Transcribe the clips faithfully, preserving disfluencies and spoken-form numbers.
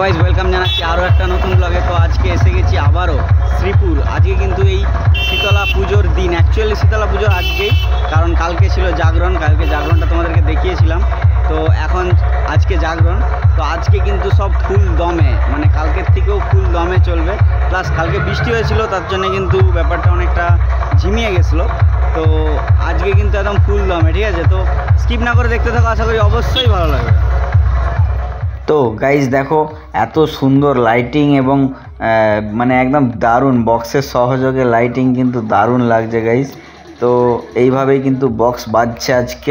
Guys welcome জানাচ্ছি আরও একটা নতুন ব্লগে। তো আজকে এসে গেছি আবারও শ্রীপুর। আজকে কিন্তু এই শীতলা পুজোর দিন, অ্যাকচুয়ালি শীতলা পুজোর আজকেই, কারণ কালকে ছিল জাগরণ। কালকে জাগরণটা তোমাদেরকে দেখিয়েছিলাম, তো এখন আজকে জাগরণ। তো আজকে কিন্তু সব ফুল দমে, মানে কালকের থেকেও ফুল দমে চলবে। প্লাস কালকে বৃষ্টি হয়েছিল, তার জন্য কিন্তু ব্যাপারটা অনেকটা ঝিমিয়ে গেছিলো। তো আজকে কিন্তু একদম ফুল দমে, ঠিক আছে? তো স্কিপ না করে দেখতে থাকো, আশা করি অবশ্যই ভালো লাগবে। তো গাইজ দেখো, এত সুন্দর লাইটিং এবং মানে একদম দারুণ বক্সের সহযোগে লাইটিং কিন্তু দারুণ লাগছে গাইজ। তো এইভাবেই কিন্তু বক্স বাজছে আজকে।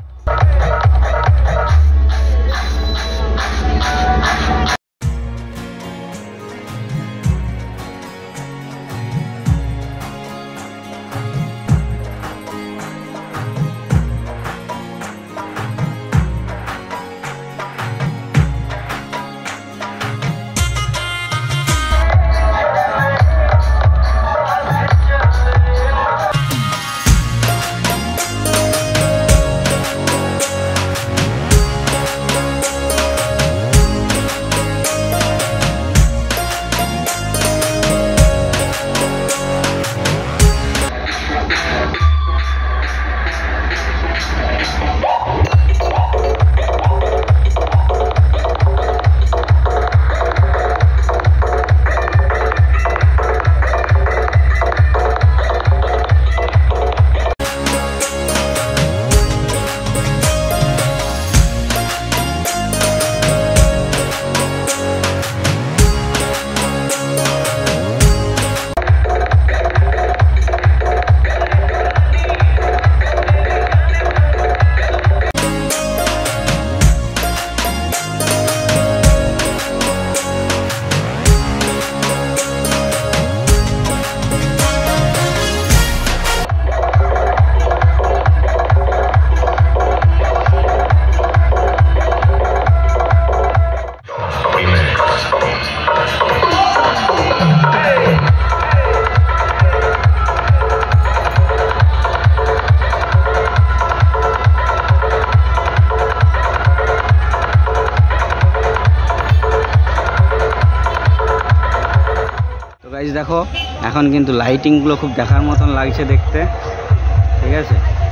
গাইজ দেখো, এখন কিন্তু লাইটিংগুলো খুব দেখার মতন লাগছে দেখতে, ঠিক আছে?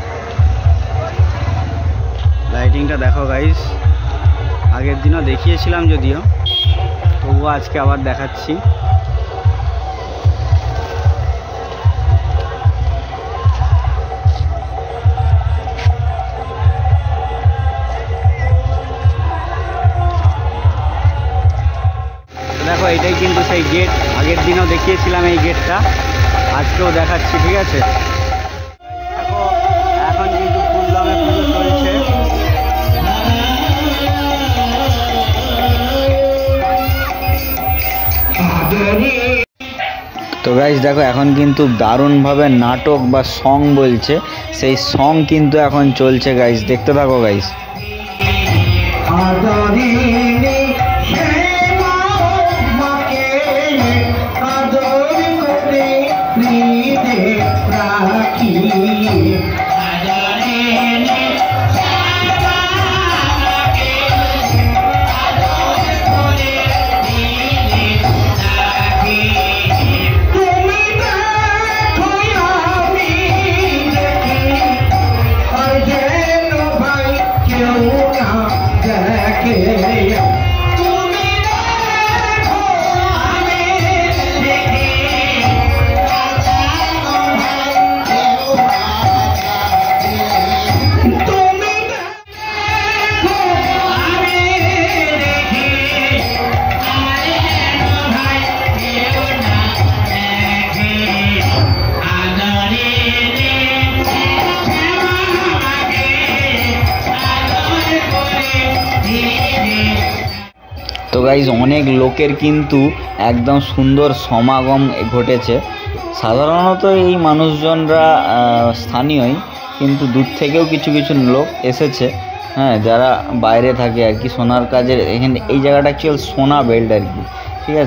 লাইটিংটা দেখো গাইজ, আগের দিনও দেখিয়েছিলাম যদিও, তবুও আজকে আবার দেখাচ্ছি। দেখো, এটাই কিন্তু সেই গেট, আগের দিনও দেখিয়েছিলাম এই গেটটা, আজকেও দেখাচ্ছি, ঠিক আছে? দেখো, এখন কিন্তু ফুলদমে পুজো চলছে। তো গাইজ দেখো, এখন কিন্তু দারুণভাবে নাটক বা সং বলছে, সেই সং কিন্তু এখন চলছে গাইজ, দেখতে থাকো গাইজ। তো গাইজ, অনেক লোকের কিন্তু একদম সুন্দর সমাগম ঘটেছে। সাধারণত এই মানুষজনরা স্থানীয়ই, কিন্তু দূর থেকেও কিছু কিছু লোক এসেছে, হ্যাঁ, যারা বাইরে থাকে আর কি, সোনার কাজের। এখানে এই জায়গাটা অ্যাকচুয়াল সোনা বেল্ট আর কি, ঠিক আছে?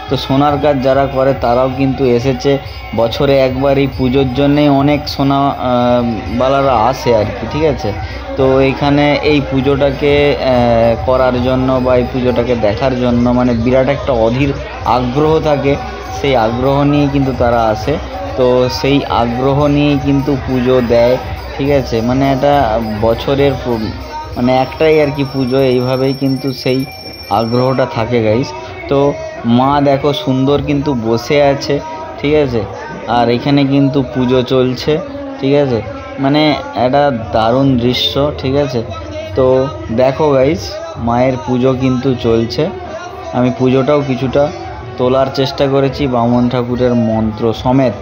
তো সোনার কাজ যারা করে তারাও কিন্তু এসেছে, বছরে একবার এই পুজোর জন্যেই অনেক সোনাওয়ালারা আসে আর কি, ঠিক আছে। তো এইখানে এই পুজোটাকে করার জন্য বা এই পুজোটাকে দেখার জন্য মানে বিরাট একটা অধীর আগ্রহ থাকে, সেই আগ্রহ নিয়েই কিন্তু তারা আসে। তো সেই আগ্রহ নিয়েই কিন্তু পুজো দেয়, ঠিক আছে। মানে এটা বছরের মানে একটাই আর কি পুজো, এইভাবেই কিন্তু সেই আগ্রহটা থাকে গাইস। তো মা দেখো সুন্দর কিন্তু বসে আছে, ঠিক আছে, আর এখানে কিন্তু পুজো চলছে, ঠিক আছে। মানে একটা দারুণ দৃশ্য, ঠিক আছে। তো দেখো গাইস মায়ের পুজো কিন্তু চলছে, আমি পুজোটাও কিছুটা তোলার চেষ্টা করেছি বামন ঠাকুরের মন্ত্র সমেত।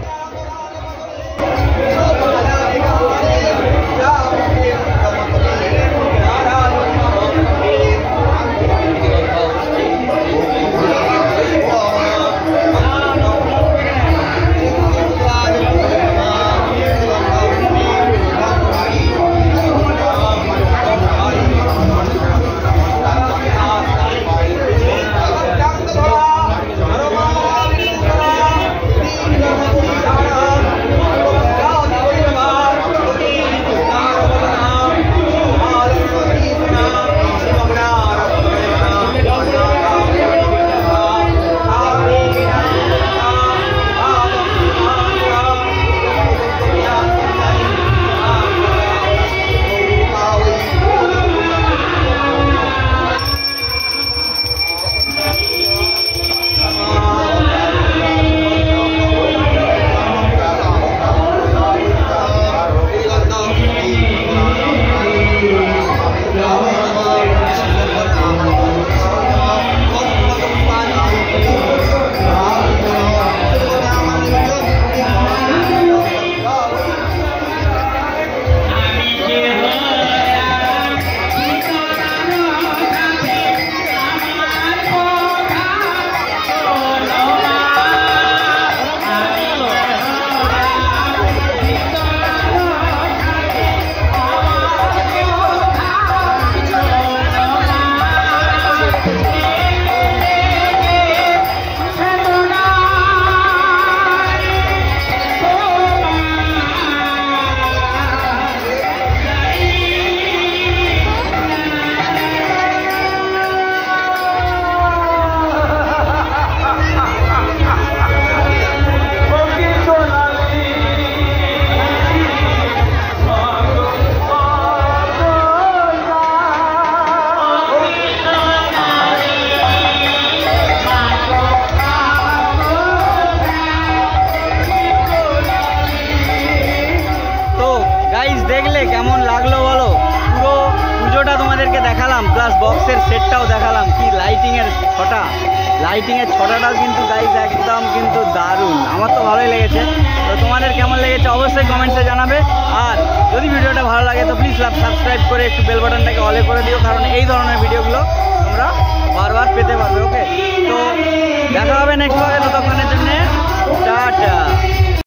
দেখলে কেমন লাগলো বলো? পুরো পুজোটা তোমাদেরকে দেখালাম, প্লাস বক্সের সেটটাও দেখালাম। কি লাইটিংয়ের ছটা, লাইটিংয়ের ছটাটাও কিন্তু গাইজ একদম কিন্তু দারুণ, আমার তো ভালোই লেগেছে। তো তোমাদের কেমন লেগেছে অবশ্যই কমেন্টসে জানাবে। আর যদি ভিডিওটা ভালো লাগে তো প্লিজ সাবস্ক্রাইব করে একটু বেল বাটনটাকে অলে করে দিও, কারণ এই ধরনের ভিডিওগুলো তোমরা বারবার পেতে পারবে। ওকে, তো দেখা হবে নেক্সট ভাবে, ততক্ষণের জন্য টাটা।